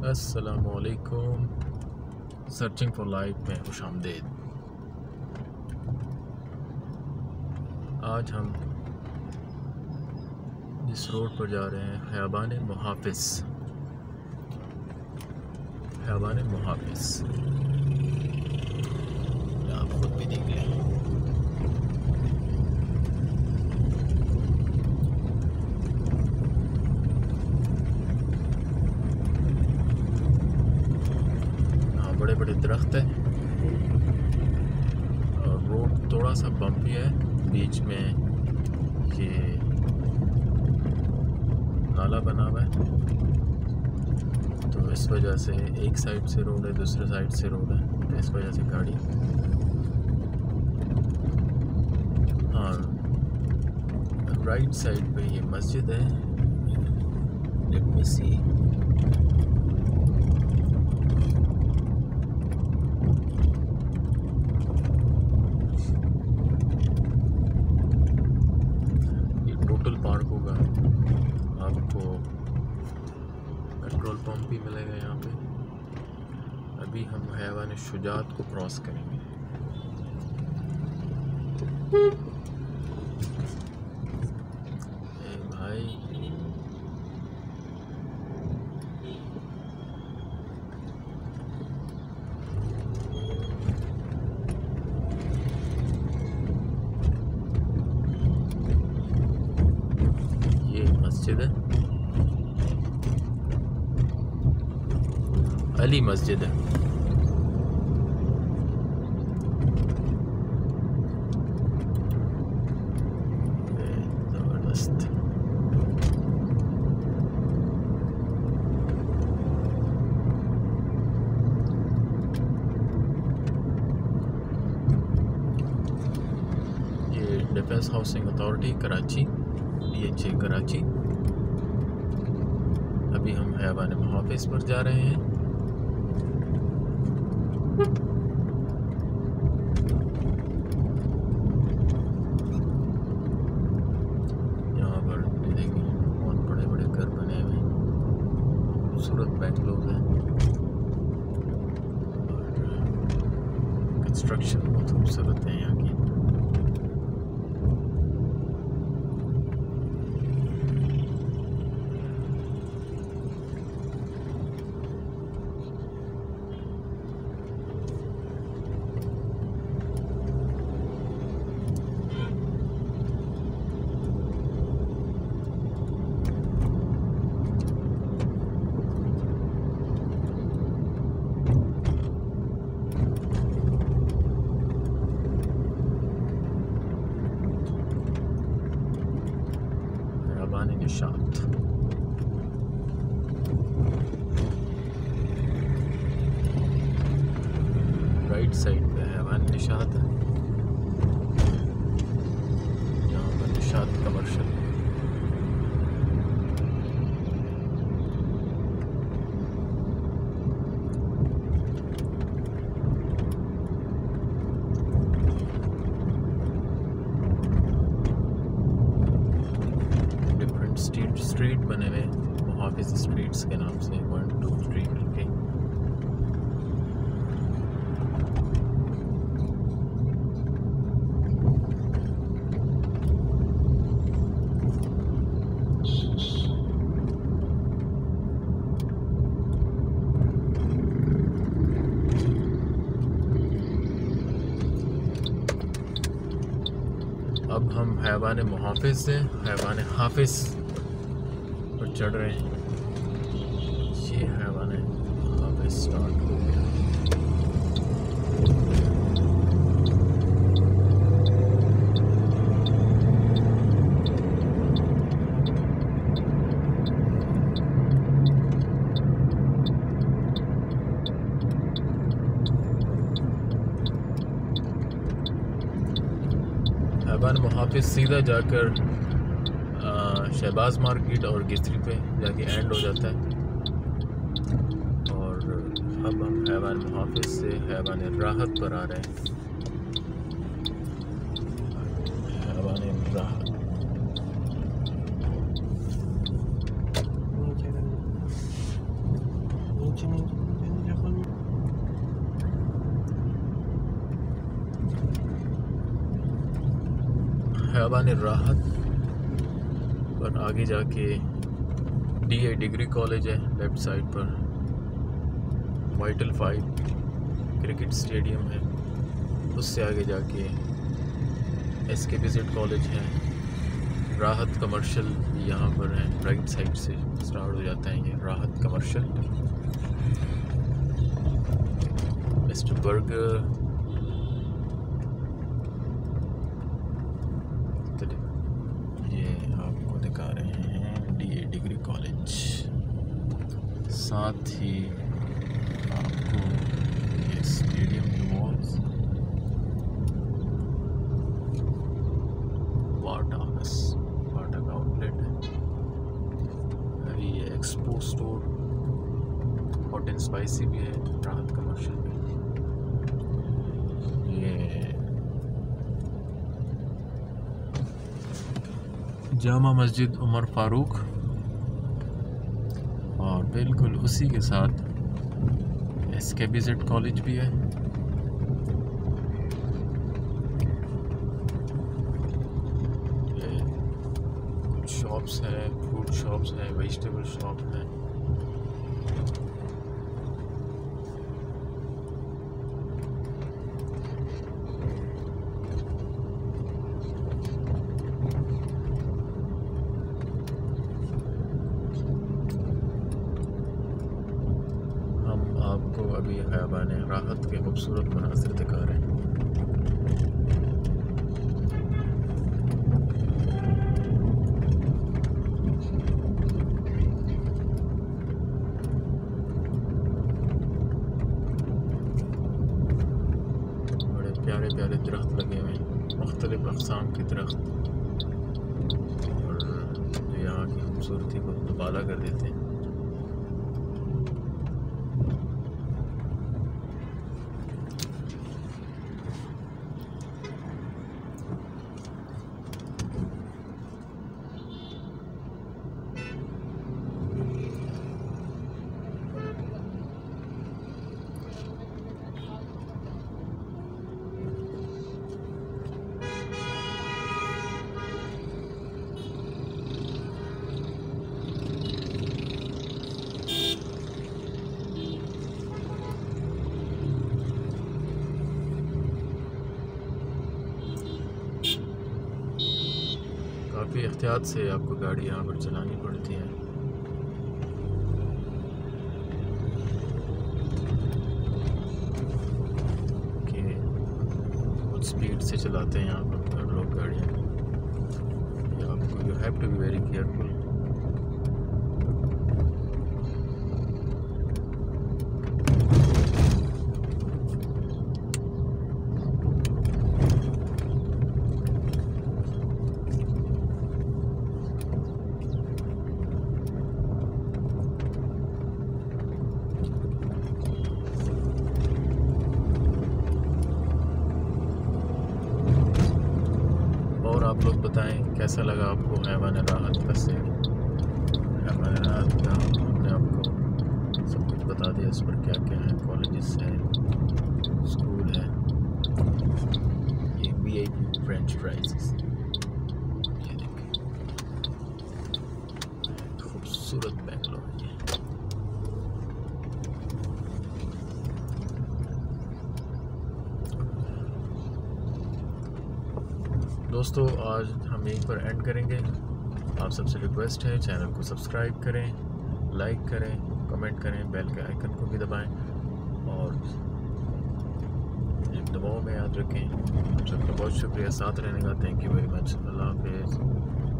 अस्सलामुअलैकुम। Searching for life में खुशामदीद। आज हम जिस रोड पर जा रहे हैं खयाबान-ए-मुहाफिज। खयाबान-ए-मुहाफिज आप खुद भी देख लें। बड़े बड़े दरख्त है और रोड थोड़ा सा बम्पी है। बीच में ये नाला बना हुआ है, तो इस वजह से एक साइड से रोड है, दूसरे साइड से रोड है, तो इस वजह से गाड़ी। हाँ, राइट साइड पे ये मस्जिद है। लेट मी सी। पार्क होगा, आपको पेट्रोल पंप भी मिलेगा यहाँ पे। अभी हम खयाबान-ए-शुजात को क्रॉस करेंगे। ए भाई, मस्जिद है, अली मस्जिद है। जबरदस्त। ये defence housing authority Karachi, DHA Karachi. अभी हम खयाबान-ए-मुहाफिज पर जा रहे हैं। यहाँ पर देखेंगे बहुत बड़े बड़े घर बने हुए हैं, खूबसूरत बेंगलोर है और कंस्ट्रक्शन बहुत खूबसूरत है यहाँ की। निशात राइट साइड पे है निशात है, यहाँ पर निशात कमर्शियल। स्ट्रीट बने हुए मुहाफिज स्ट्रीट्स के नाम से 1, 2, 3 करके। अब हम खयाबान-ए-मुहाफिज से खयाबान-ए-हाफिज पर चढ़ रहे हैं। ये खयाबान-ए-मुहाफिज स्टार्ट हो गया। खयाबान-ए-मुहाफिज सीधा जाकर शहबाज मार्केट और गिस्त्री पे जाके एंड हो जाता है। और अब हम खयाबान-ए-मुहाफिज से खयाबान-ए-राहत पर आ रहे हैं। खयाबान-ए-राहत नीचे खयाबान राहत पर आगे जाके DA डिग्री कॉलेज है, लेफ्ट साइड पर वाइटल 5 क्रिकेट स्टेडियम है, उससे आगे जाके SKBZ कॉलेज है। राहत कमर्शियल यहाँ पर है, राइट साइड से स्टार्ट हो जाता है ये राहत कमर्शियल। मिस्टर बर्गर ये आपको दिखा रहे हैं DA डिग्री कॉलेज, साथ ही आपको ये स्टेडियम की वॉल्स, बाटा का आउटलेट है, ये Expo store, hot and spicy भी है राहत कमर्शियल में। ये जामा मस्जिद उमर फारूक, और बिल्कुल उसी के साथ SKBZ कॉलेज भी है। कुछ शॉप्स हैं, फ्रूट शॉप्स हैं, वेजिटेबल शॉप हैं। आपको अभी खयाबान राहत के खूबसूरत मनाज़िर दिखा रहे हैं। बड़े प्यारे प्यारे दरख्त लगे हुए हैं, मुख्तलिफ अक़साम के दरख्त, और जो यहाँ की खूबसूरती को दुबाला कर देते हैं। काफ़ी एहतियात से आपको गाड़ी यहाँ पर चलानी पड़ती है। कि बहुत स्पीड से चलाते हैं यहाँ पर लोग गाड़ियाँ, आपको you have to be very careful. आप लोग बताएं कैसा लगा आपको खयाबान राहत का से। खयाबान राहत का हमने आपको सब कुछ बता दिया, इस पर क्या क्या है, कॉलेजेस है, स्कूल है, ये VIP फ्रेंच फ्राइज, ये देखिए खूबसूरत बेंगलोर है। दोस्तों आज हम यहीं पर एंड करेंगे। आप सबसे रिक्वेस्ट है चैनल को सब्सक्राइब करें, लाइक करें, कमेंट करें, बेल के आइकन को भी दबाएं, और एक दबाव में याद रखें। आप सबका बहुत शुक्रिया साथ रहने का। Thank you very much. अल्लाह हाफिज़।